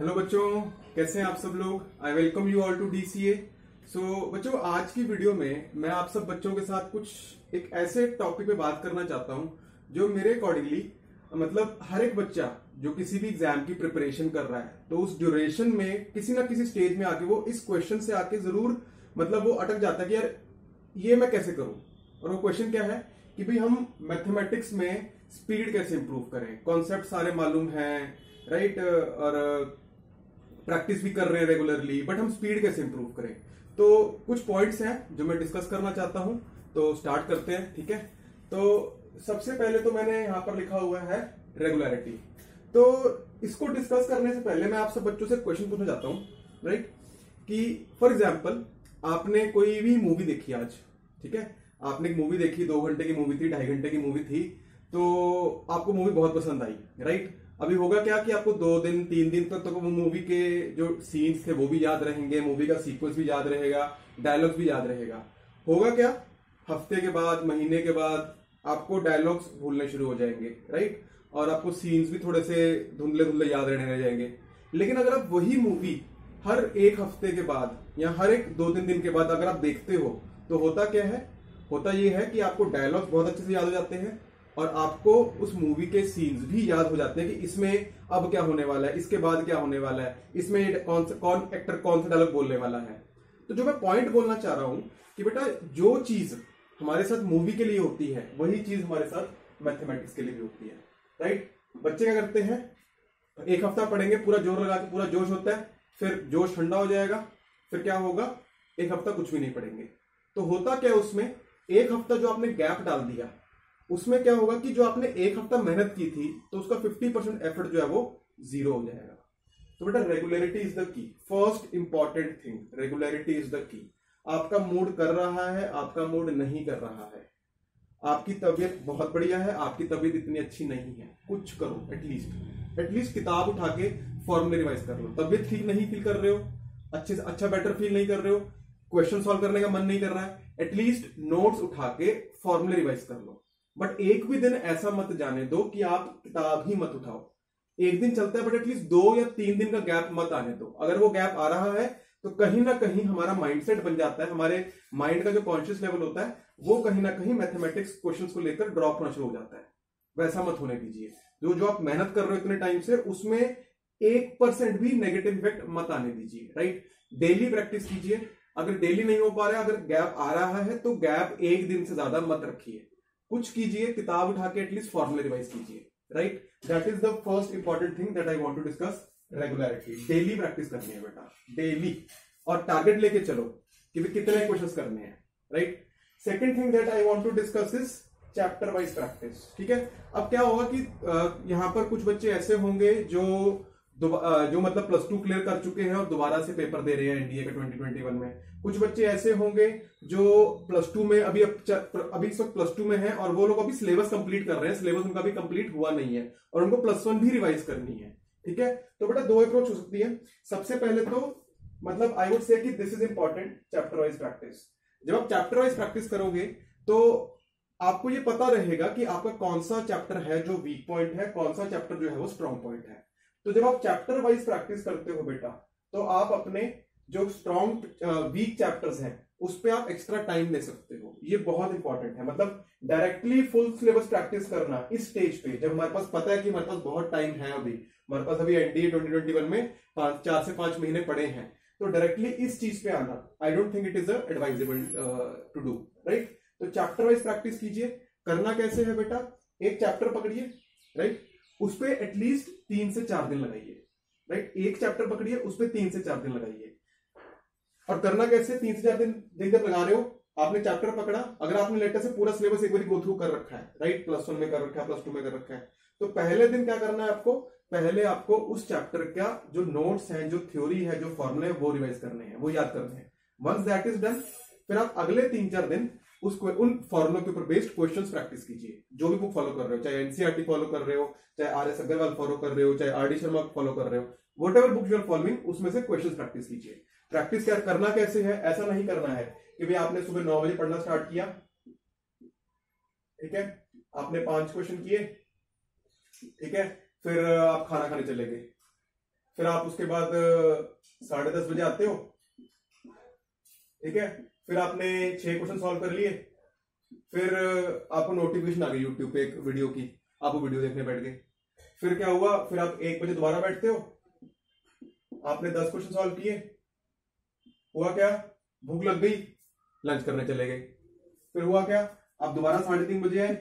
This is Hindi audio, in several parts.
हेलो बच्चों, कैसे हैं आप सब लोग। I welcome you all to DCA. So बच्चों, आज की वीडियो में मैं आप सब बच्चों के साथ कुछ एक ऐसे टॉपिक पे बात करना चाहता हूं जो मेरे अकॉर्डिंगली मतलब हर एक बच्चा जो किसी भी एग्जाम की प्रिपरेशन कर रहा है तो उस ड्यूरेशन में किसी ना किसी स्टेज में आके वो इस क्वेश्चन से आके जरूर मतलब वो अटक जाता है कि यार ये मैं कैसे करूं। और वो क्वेश्चन क्या है कि भाई हम मैथमेटिक्स में स्पीड कैसे इंप्रूव करें। कॉन्सेप्ट सारे मालूम हैं, राइट, और प्रैक्टिस भी कर रहे हैं रेगुलरली, बट हम स्पीड कैसे इंप्रूव करें। तो कुछ पॉइंट्स हैं जो मैं डिस्कस करना चाहता हूं, तो स्टार्ट करते हैं। ठीक है, तो सबसे पहले तो मैंने यहां पर लिखा हुआ है रेगुलरिटी। तो इसको डिस्कस करने से पहले मैं आप सब बच्चों से क्वेश्चन पूछना चाहता हूं, राइट, कि फॉर एग्जाम्पल आपने कोई भी मूवी देखी आज, ठीक है, आपने एक मूवी देखी, 2 घंटे की मूवी थी, 2.5 घंटे की मूवी थी, तो आपको मूवी बहुत पसंद आई, राइट। अभी होगा क्या कि आपको 2 दिन 3 दिन तक तो वो मूवी के जो सीन्स थे वो भी याद रहेंगे, मूवी का सीक्वेंस भी याद रहेगा, डायलॉग्स भी याद रहेगा। होगा क्या, हफ्ते के बाद, महीने के बाद आपको डायलॉग्स भूलने शुरू हो जाएंगे, राइट, और आपको सीन्स भी थोड़े से धुंधले धुंधले याद रहने लग जाएंगे। लेकिन अगर आप वही मूवी हर एक हफ्ते के बाद या हर एक 2-3 दिन के बाद अगर आप देखते हो तो होता क्या है, होता ये है कि आपको डायलॉग्स बहुत अच्छे से याद हो जाते हैं और आपको उस मूवी के सीन्स भी याद हो जाते हैं कि इसमें अब क्या होने वाला है, इसके बाद क्या होने वाला है, इसमें कौन एक्टर कौन सा डायलॉग बोलने वाला है। तो जो मैं पॉइंट बोलना चाह रहा हूं कि बेटा जो चीज हमारे साथ मूवी के लिए होती है वही चीज हमारे साथ मैथमेटिक्स के लिए भी होती है, राइट। बच्चे क्या करते हैं, एक हफ्ता पढ़ेंगे, पूरा जोर लगा के, पूरा जोश होता है, फिर जोश ठंडा हो जाएगा, फिर क्या होगा, एक हफ्ता कुछ भी नहीं पढ़ेंगे। तो होता क्या, उसमें एक हफ्ता जो आपने गैप डाल दिया उसमें क्या होगा कि जो आपने एक हफ्ता मेहनत की थी तो उसका 50% एफर्ट जो है वो जीरो हो जाएगा। तो बेटा regularity is the key, first important thing, regularity is the key. आपका मूड कर रहा है, आपका मूड नहीं कर रहा है, आपकी तबीयत बहुत बढ़िया है, आपकी तबीयत इतनी अच्छी नहीं है, कुछ करो, एटलीस्ट किताब उठा के फॉर्मूले रिवाइज कर लो। तबीयत ठीक नहीं फील कर रहे हो, अच्छे से अच्छा बेटर फील नहीं कर रहे हो, क्वेश्चन सॉल्व करने का मन नहीं कर रहा है, एटलीस्ट नोट्स उठा के फॉर्मूले रिवाइज कर लो। बट एक भी दिन ऐसा मत जाने दो कि आप किताब ही मत उठाओ। एक दिन चलता है बट एटलीस्ट 2 या 3 दिन का गैप मत आने दो। अगर वो गैप आ रहा है तो कहीं ना कहीं हमारा माइंडसेट बन जाता है, हमारे माइंड का जो कॉन्शियस लेवल होता है वो कहीं ना कहीं मैथमेटिक्स क्वेश्चंस को लेकर ड्रॉप होना शुरू हो जाता है। वैसा मत होने दीजिए। जो आप मेहनत कर रहे हो इतने टाइम से, उसमें 1% भी नेगेटिव इफेक्ट मत आने दीजिए, राइट। डेली प्रैक्टिस कीजिए। अगर डेली नहीं हो पा रहा है, अगर गैप आ रहा है तो गैप 1 दिन से ज्यादा मत रखिए, कुछ कीजिए, किताब उठा के एटलीस्ट फॉर्मूला रिवाइज कीजिए, right. That is the first important thing that I want to discuss. Regularity, daily practice करनी है बेटा, डेली, और टारगेट लेके चलो कि भी कितने क्वेश्चंस करने हैं, right. Second thing that I want to discuss is chapter wise practice. ठीक है, अब क्या होगा कि यहां पर कुछ बच्चे ऐसे होंगे जो मतलब +2 क्लियर कर चुके हैं और दोबारा से पेपर दे रहे हैं एनडीए का 2021 में। कुछ बच्चे ऐसे होंगे जो +2 में अभी इस वक्त +2 में है और वो लोग अभी सिलेबस कंप्लीट कर रहे हैं, सिलेबस उनका भी कंप्लीट हुआ नहीं है और उनको +1 भी रिवाइज करनी है। ठीक है, तो बेटा 2 अप्रोच हो सकती है। सबसे पहले तो मतलब आई वुड से कि this is important, chapter wise practice. जब आप चैप्टर वाइज प्रैक्टिस करोगे तो आपको ये पता रहेगा कि आपका कौन सा चैप्टर है जो वीक पॉइंट है, कौन सा चैप्टर जो है वो स्ट्रॉन्ग पॉइंट है। तो जब आप चैप्टर वाइज प्रैक्टिस करते हो बेटा, तो आप अपने जो स्ट्रॉन्ग वीक चैप्टर्स हैं उस पे आप एक्स्ट्रा टाइम दे सकते हो। ये बहुत इंपॉर्टेंट है। मतलब डायरेक्टली फुल सिलेबस प्रैक्टिस करना इस स्टेज पे, जब हमारे पास पता है कि हमारे पास बहुत टाइम है, अभी हमारे पास अभी एनडीए 2021 में 4 से 5 महीने पड़े हैं, तो डायरेक्टली इस चीज पे आना I don't think it is advisable to do, right. तो चैप्टर वाइज प्रैक्टिस कीजिए। करना कैसे है बेटा, एक चैप्टर पकड़िए, राइट, उस पर एटलीस्ट 3 से 4 दिन लगाइए, राइट। एक चैप्टर पकड़िए, उस पर 3 से 4 दिन लगाइए। और करना कैसे, 3 से 4 दिन जब लगा रहे हो, आपने चैप्टर पकड़ा, अगर आपने लेटर से पूरा सिलेबस एक बार गो थ्रू कर रखा है, राइट, +1 में कर रखा है, +2 में कर रखा है, तो पहले दिन क्या करना है आपको, पहले आपको उस चैप्टर का जो नोट्स हैं, जो थ्योरी है, जो फॉर्मूले है, वो रिवाइज करने हैं, वो याद करने हैं। वंस दैट इज डन, फिर आप अगले 3-4 दिन उन फॉर्मुलों के ऊपर बेस्ड क्वेश्चंस प्रैक्टिस कीजिए। जो भी बुक फॉलो कर रहे हो, चाहे एनसीईआरटी फॉलो कर रहे हो, चाहे आर.एस. अग्रवाल फॉलो कर रहे हो, चाहे आर.डी. शर्मा फॉलो कर रहे हो, whatever book you are following, उसमें से क्वेश्चंस प्रैक्टिस कीजिए। प्रैक्टिस क्या करना कैसे है, ऐसा नहीं करना है कि भाई आपने सुबह 9 बजे पढ़ना स्टार्ट किया, ठीक है, आपने 5 क्वेश्चन किए, ठीक है, फिर आप खाना खाने चले गए, फिर आप उसके बाद 10:30 बजे आते हो, ठीक है। फिर आपने 6 क्वेश्चन सॉल्व कर लिए, फिर आपको नोटिफिकेशन आ गई यूट्यूब पे एक वीडियो की, आप वो वीडियो देखने बैठ गए। फिर क्या हुआ, फिर आप 1 बजे दोबारा बैठते हो, आपने 10 क्वेश्चन सॉल्व किए, हुआ क्या, भूख लग गई, लंच करने चले गए। फिर हुआ क्या, आप दोबारा 3:30 बजे आए,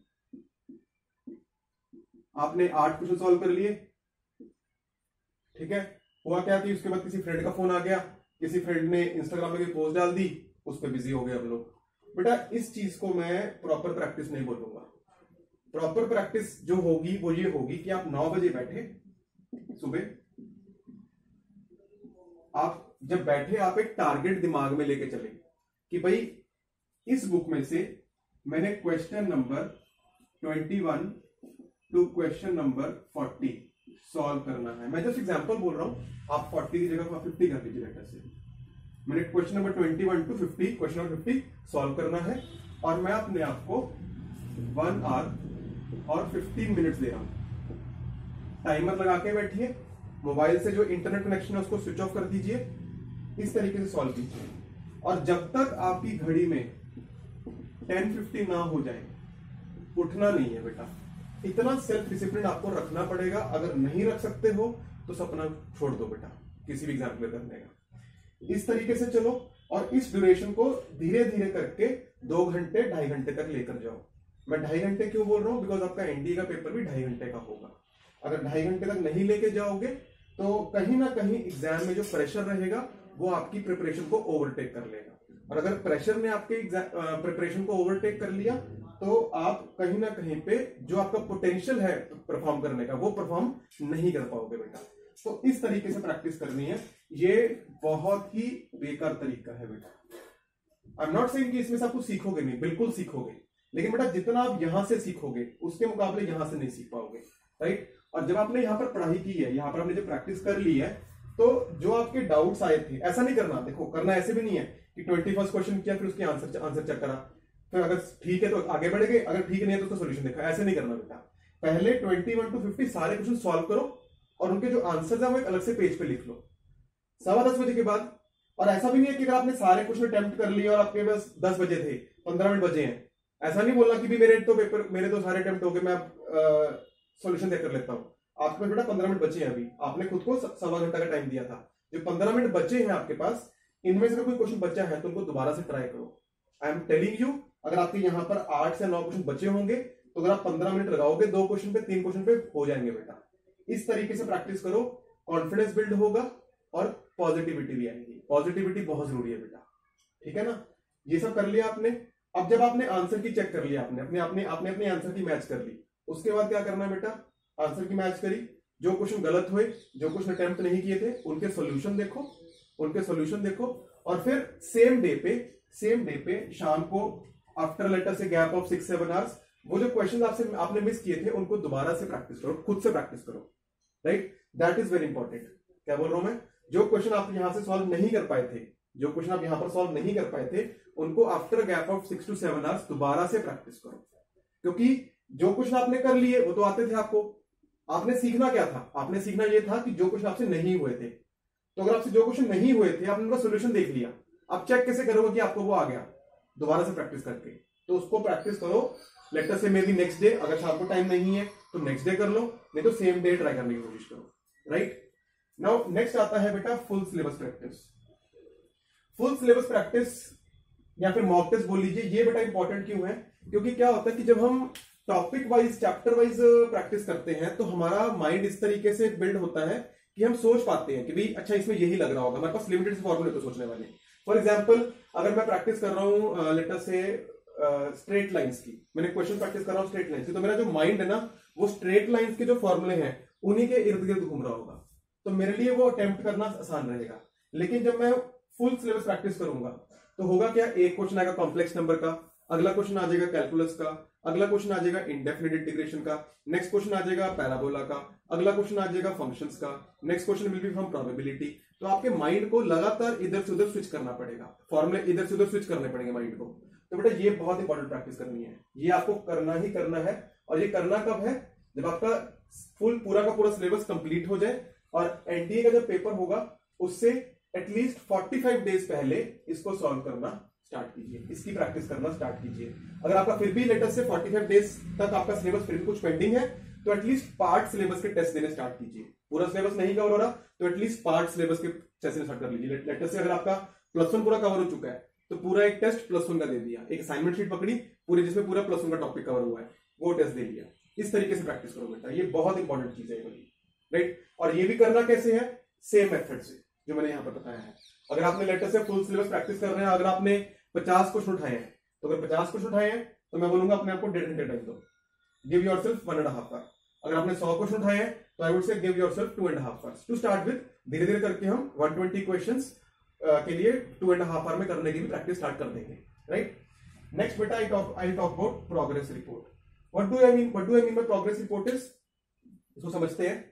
आपने 8 क्वेश्चन सॉल्व कर लिए, ठीक है। हुआ क्या कि उसके बाद किसी फ्रेंड का फोन आ गया, किसी फ्रेंड ने इंस्टाग्राम में कोई पोस्ट डाल दी, उस पर बिजी हो गए आप लोग। बेटा इस चीज को मैं प्रॉपर प्रैक्टिस नहीं बोलूंगा। प्रॉपर प्रैक्टिस जो होगी वो ये होगी कि आप 9 बजे बैठे सुबह, आप जब बैठे आप एक टारगेट दिमाग में लेके चले कि भाई इस बुक में से मैंने question number 21 to question number 40 solve करना है। मैं जस्ट एग्जांपल बोल रहा हूं, आप 40 की जगह 50 कर लीजिए लेटर से। मैंने question number 21 to 50 question number 50 solve करना है, और मैं अपने आप को 1 आवर और 15 मिनट्स दे रहा हूं। टाइमर लगा के बैठिए, मोबाइल से जो इंटरनेट कनेक्शन है उसको स्विच ऑफ कर दीजिए, इस तरीके से सॉल्व कीजिए। और जब तक आपकी घड़ी में 10:50 ना हो जाए उठना नहीं है बेटा। इतना सेल्फ डिसिप्लिन आपको रखना पड़ेगा। अगर नहीं रख सकते हो तो सपना छोड़ दो बेटा किसी भी एग्जाम क्लियर करने का। इस तरीके से चलो और इस ड्यूरेशन को धीरे धीरे करके 2 घंटे 2.5 घंटे तक लेकर जाओ। मैं 2.5 घंटे क्यों बोल रहा हूं, बिकॉज आपका एनडीए का पेपर भी 2.5 घंटे का होगा। अगर 2.5 घंटे तक नहीं लेके जाओगे तो कहीं ना कहीं एग्जाम में जो प्रेशर रहेगा वो आपकी प्रिपरेशन को ओवरटेक कर लेगा। और अगर प्रेशर ने आपके प्रिपरेशन को ओवरटेक कर लिया तो आप कहीं ना कहीं पे जो आपका पोटेंशियल है परफॉर्म करने का वो परफॉर्म नहीं कर पाओगे बेटा। तो इस तरीके से प्रैक्टिस करनी है। ये बहुत ही बेकार तरीका है बेटा। आई एम नॉट सेइंग कि इसमें से आप कुछ सीखोगे नहीं, बिल्कुल सीखोगे, लेकिन बेटा जितना आप यहां से सीखोगे उसके मुकाबले यहां से नहीं सीख पाओगे, राइट। और जब आपने यहाँ पर पढ़ाई की है, यहाँ पर आपने जब प्रैक्टिस कर ली है, तो जो आपके डाउट्स आए थे, ऐसा नहीं करना। देखो करना ऐसे भी नहीं है कि 21st क्वेश्चन किया फिर उसके आंसर चेक करा, फिर अगर ठीक है तो आगे बढ़ गए, अगर ठीक नहीं है तो उसका सोल्यूशन देखा। ऐसे नहीं करना बेटा। पहले 21 टू 50 सारे क्वेश्चन सॉल्व करो और उनके जो आंसर है वो एक अलग से पेज पे लिख लो 10:15 बजे के बाद। और ऐसा भी नहीं है कि अगर आपने सारे क्वेश्चन अटेम्प्ट कर लिए और आपके पास 10 बजे थे, 15 मिनट बचे हैं, ऐसा नहीं बोलना कि भी मेरे तो सारे अटेम्प्ट हो गए, मैं सोल्यूशन देकर लेता हूं। आपके पास बेटा 15 मिनट बचे हैं, अभी आपने खुद को 1.25 घंटा का टाइम दिया था। जो 15 मिनट बचे हैं आपके पास, इनमें से कोई क्वेश्चन बचा है तो उनको दोबारा से ट्राई करो। आई एम टेलिंग यू, अगर आपके यहाँ पर 8 से 9 क्वेश्चन बचे होंगे तो अगर आप 15 मिनट लगाओगे 2 क्वेश्चन पे 3 क्वेश्चन पे हो जाएंगे बेटा। इस तरीके से प्रैक्टिस करो, कॉन्फिडेंस बिल्ड होगा और पॉजिटिविटी भी आएगी। पॉजिटिविटी बहुत जरूरी है बेटा, ठीक है ना। ये सब कर लिया आपने। अब जब आपने आंसर की चेक कर लिया, आपने अपने आंसर की मैच कर ली, उसके बाद क्या करना है बेटा, आंसर की मैच करी, जो क्वेश्चन गलत हुए, जो क्वेश्चन अटेम्प्ट नहीं किए थे, उनके सॉल्यूशन देखो और फिर सेम डे पे शाम को आफ्टर लेटर से गैप ऑफ 6-7 आवर्स वो जो क्वेश्चन आपने मिस किए थे उनको दोबारा से प्रैक्टिस करो, खुद से प्रैक्टिस करो, right. That is very important. क्या बोल रहा हूं मैं, जो क्वेश्चन आप यहां से सॉल्व नहीं कर पाए थे, जो क्वेश्चन आप यहां पर सॉल्व नहीं कर पाए थे, उनको after gap of 6 to 7 hours दोबारा से प्रैक्टिस करो। क्योंकि जो क्वेश्चन आपने कर लिए वो तो आते थे आपको, आपने सीखना क्या था, आपने सीखना यह था कि जो क्वेश्चन आपसे नहीं हुए थे। तो अगर आपसे जो क्वेश्चन नहीं हुए थे आपने उनका सोल्यूशन देख लिया, आप चेक कैसे करोगे कि आपको वो आ गया, दोबारा से प्रैक्टिस करके। तो उसको प्रैक्टिस करो, लेटर से मे बी नेक्स्ट डे, अगर शाम को टाइम नहीं है तो नेक्स्ट डे कर लो, नहीं तो सेम डे ट्राई करने की कोशिश करो, राइट। नाउ नेक्स्ट आता है बेटा full syllabus practice. Full syllabus practice या फिर मॉक टेस्ट बोल लीजिए। ये बेटा इंपॉर्टेंट क्यों है, क्योंकि क्या होता है कि जब हम topic wise chapter wise practice करते हैं तो हमारा माइंड इस तरीके से बिल्ड होता है कि हम सोच पाते हैं कि भाई अच्छा इसमें यही लग रहा होगा, हमारे पास लिमिटेड फॉर्मूले तो सोचने वाले। फॉर एग्जांपल अगर मैं प्रैक्टिस कर रहा हूं लेटर से स्ट्रेट लाइंस की, मैंने क्वेश्चन प्रैक्टिस कर रहा हूं स्ट्रेट लाइंस की, तो मेरा जो माइंड है ना वो स्ट्रेट लाइंस के जो फॉर्मूले हैं उन्हीं के इर्द गिर्द घूम रहा होगा, तो मेरे लिए वो अटेम्प्ट करना आसान रहेगा। लेकिन जब मैं फुल सिलेबस प्रैक्टिस करूंगा तो होगा क्या, एक क्वेश्चन आएगा कॉम्प्लेक्स नंबर का, अगला क्वेश्चन आ जाएगा कैलकुलस का, अगला क्वेश्चन आ जाएगा इंडेफिनिट इंटीग्रेशन का, नेक्स्ट क्वेश्चन आ जाएगा पैराबोला का, अगला क्वेश्चन आ जाएगा फंक्शंस का, next question will be from probability. तो आपके माइंड को लगातार इधर से उधर स्विच करना पड़ेगा, फॉर्मूले इधर से उधर स्विच करने पड़ेंगे माइंड को। तो बेटा ये बहुत इंपॉर्टेंट प्रैक्टिस करनी है, ये आपको करना ही करना है। और ये करना कब है, जब आपका पूरा का पूरा सिलेबस कंप्लीट हो जाए और एनडीए का जब पेपर होगा उससे एटलीस्ट 45 डेज पहले इसको सॉल्व करना स्टार्ट कीजिए, इसकी प्रैक्टिस करना स्टार्ट कीजिए। अगर आपका फिर भी लेटेस्ट से 45 डेज तक आपका सिलेबस फिर भी कुछ पेंडिंग है तो एटलीस्ट पार्ट सिलेबस के टेस्ट देने स्टार्ट कीजिए। पूरा सिलेबस नहीं कवर हो रहा तो एटलीस्ट पार्ट सिलेबस के टेस्ट देने स्टार्ट कर लीजिए। लेटेस्ट से अगर आपका +1 पूरा कवर हो चुका है तो पूरा एक टेस्ट +1 का दे दिया, एक असाइनमेंट शीट पकड़ी पूरी जिसमें पूरा +1 का टॉपिक कवर हुआ है, वो टेस्ट दे लिया। इस तरीके से प्रैक्टिस करो बेटा, ये बहुत इंपॉर्टेंट चीज है राइट। और ये भी करना कैसे है, सेम मेथड से जो मैंने यहाँ पर बताया है। अगर आपने लेटेस्ट से फुल सिलेबस प्रैक्टिस कर रहे हैं, अगर आपने 50 क्वेश्चन उठाए हैं तो अगर 50 क्वेश्चन उठाए हैं तो मैं बोलूंगा अपने आपको 1.5 घंटे टाइम दो, गिव योरसेल्फ 1.5 आवर। अगर आपने 100 क्वेश्चन उठाए हैं तो I would say give yourself 2.5 hours to start with. धीरे धीरे करके हम 120 क्वेश्चंस के लिए 2.5 आवर में करने की भी प्रैक्टिस स्टार्ट कर देंगे राइट। नेक्स्ट बेटा I talk about progress report. What do I mean by progress report is, इसको समझते हैं।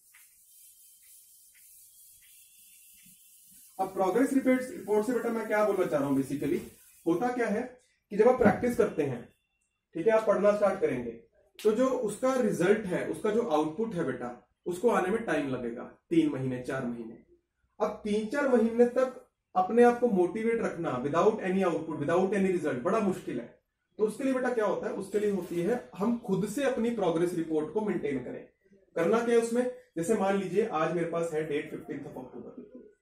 अब प्रोग्रेस रिपोर्ट से बेटा मैं क्या बोलना चाह रहा हूं, बेसिकली होता क्या है कि जब आप प्रैक्टिस करते हैं, ठीक है, आप पढ़ना स्टार्ट करेंगे तो जो उसका रिजल्ट है, उसका जो आउटपुट है बेटा, उसको आने में टाइम लगेगा 3 महीने 4 महीने। अब 3-4 महीने तक अपने आप को मोटिवेट रखना without any output, without any result बड़ा मुश्किल है। तो उसके लिए बेटा क्या होता है, उसके लिए होती है हम खुद से अपनी प्रोग्रेस रिपोर्ट को मेंटेन करें। करना क्या है उसमें, जैसे मान लीजिए आज मेरे पास है डेट 15 अक्टूबर।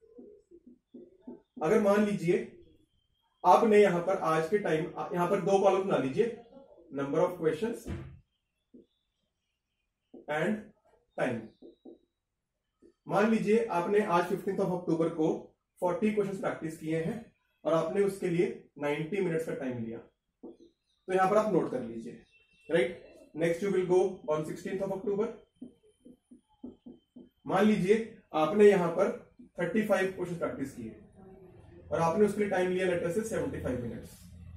अगर मान लीजिए आपने यहां पर आज के टाइम, यहां पर 2 कॉलम बना लीजिए, number of questions and time. मान लीजिए आपने आज 15 अक्टूबर को 40 क्वेश्चंस प्रैक्टिस किए हैं और आपने उसके लिए 90 मिनट्स का टाइम लिया, तो यहां पर आप नोट कर लीजिए right. Next you will go on 16 October. मान लीजिए आपने यहां पर 35 क्वेश्चन प्रैक्टिस किए और आपने उसके लिए टाइम लिया लेटर से 75 मिनट्स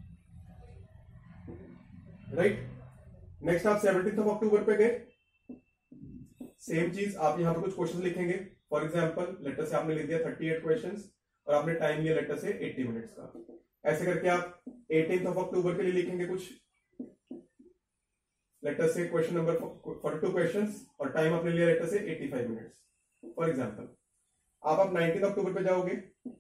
राइट। नेक्स्ट आप 17 अक्टूबर पे गए, सेम चीज आप यहां पर कुछ क्वेश्चन लिखेंगे। फॉर एग्जांपल लेटर से आपने लिख दिया 38 क्वेश्चंस और आपने टाइम लिया लेटर से 80 मिनट्स का। ऐसे करके आप 18 अक्टूबर के लिए लिखेंगे कुछ, लेटर से क्वेश्चन नंबर 42 क्वेश्चंस और टाइम आपने लिया लेटर से 85 मिनट्स फॉर एग्जांपल। आप 19 अक्टूबर पे जाओगे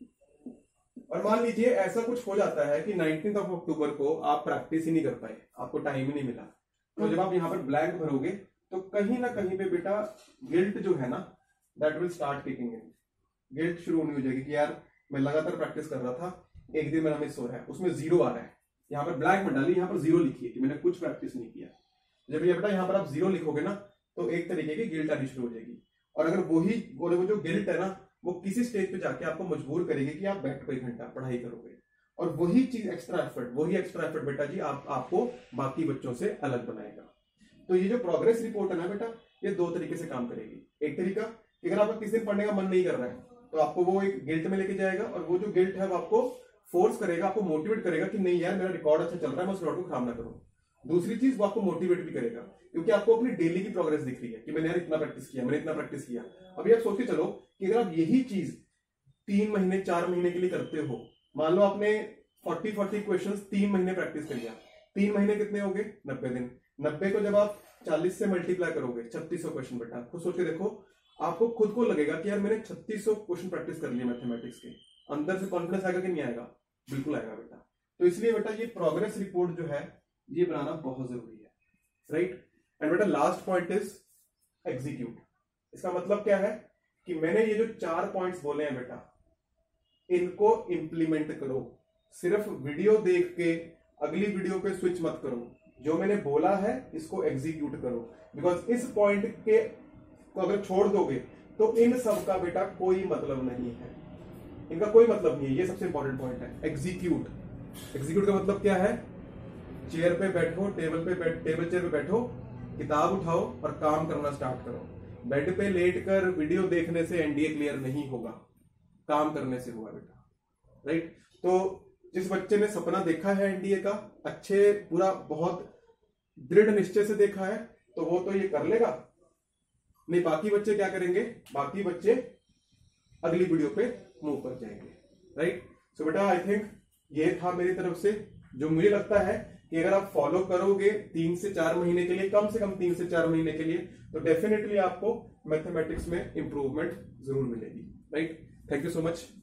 और मान लीजिए ऐसा कुछ हो जाता है कि 19 अक्टूबर को आप प्रैक्टिस ही नहीं कर पाए, आपको टाइम ही नहीं मिला, तो जब आप यहां पर ब्लैंक भरोगे तो कहीं ना कहीं पे बेटा गिल्ट जो है ना, that will start kicking in. Guilt शुरू होनी हो जाएगी कि यार मैं लगातार प्रैक्टिस कर रहा था, एक दिन मेरा मिस हो रहा है, उसमें 0 आ रहा है। यहाँ पर ब्लैंक मत डालिए, यहाँ पर 0 लिखिए कि मैंने कुछ प्रैक्टिस नहीं किया। जब ये बेटा यहाँ पर आप 0 लिखोगे ना तो एक तरीके की गिल्ट आनी शुरू हो जाएगी। और अगर वो जो गिल्ट है ना, वो किसी स्टेज पे जाके आपको मजबूर करेगी कि आप बैठ कर 1 घंटा पढ़ाई करोगे। और वही चीज एक्स्ट्रा एफर्ट बेटा जी आपको बाकी बच्चों से अलग बनाएगा। तो ये जो प्रोग्रेस रिपोर्ट है ना बेटा, ये 2 तरीके से काम करेगी। एक तरीका कि अगर आपका किसी दिन पढ़ने का मन नहीं कर रहा है तो आपको वो एक गिल्ट में लेके जाएगा, और वो जो गिल्ट है वो आपको फोर्स करेगा, आपको मोटिवेट करेगा कि नहीं यार मेरा रिकॉर्ड अच्छा चल रहा है, मैं उस रिकॉर्ड को खराब ना करूं। दूसरी चीज, वो आपको मोटिवेट भी करेगा क्योंकि आपको अपनी डेली की प्रोग्रेस दिख रही है कि मैंने यार इतना प्रैक्टिस किया, मैंने इतना प्रैक्टिस किया। अभी आप सोच के चलो कि अगर आप यही चीज 3 महीने 4 महीने के लिए करते हो, मान लो आपने 40 क्वेश्चंस 3 महीने प्रैक्टिस कर लिया, 3 महीने कितने हो गए, 90 दिन। 90 को जब आप 40 से मल्टीप्लाई करोगे, 3600 क्वेश्चन बेटा। खुद सोच के देखो, आपको खुद को लगेगा कि यार मैंने 3600 क्वेश्चन प्रैक्टिस कर लिए मैथमेटिक्स के। अंदर से कॉन्फिडेंस आएगा कि नहीं आएगा? बिल्कुल आएगा बेटा। तो इसलिए बेटा ये प्रोग्रेस रिपोर्ट जो है ये बनाना बहुत जरूरी है, राइट। एंड बेटा लास्ट पॉइंट इज एग्जीक्यूट। इसका मतलब क्या है कि मैंने ये जो 4 पॉइंट्स बोले हैं बेटा, इनको इंप्लीमेंट करो। सिर्फ वीडियो देख के अगली वीडियो पे स्विच मत करो, जो मैंने बोला है इसको एग्जीक्यूट करो। बिकॉज इस पॉइंट के को अगर छोड़ दोगे तो इन सब का बेटा कोई मतलब नहीं है, इनका कोई मतलब नहीं है। ये सबसे इंपॉर्टेंट पॉइंट है, एग्जीक्यूट। एग्जीक्यूट का मतलब क्या है? चेयर पे बैठो, टेबल चेयर पे बैठो, किताब उठाओ और काम करना स्टार्ट करो। बेड पे लेटकर वीडियो देखने से एनडीए क्लियर नहीं होगा, काम करने से होगा बेटा, राइट। तो जिस बच्चे ने सपना देखा है एनडीए का, अच्छे पूरा बहुत दृढ़ निश्चय से देखा है, तो वो तो ये कर लेगा। नहीं, बाकी बच्चे क्या करेंगे? बाकी बच्चे अगली वीडियो पे मूव कर जाएंगे, राइट। सो बेटा आई थिंक ये था मेरी तरफ से, जो मुझे लगता है कि अगर आप फॉलो करोगे 3 से 4 महीने के लिए, कम से कम 3 से 4 महीने के लिए, तो डेफिनेटली आपको मैथमेटिक्स में इंप्रूवमेंट जरूर मिलेगी। Right, thank you so much.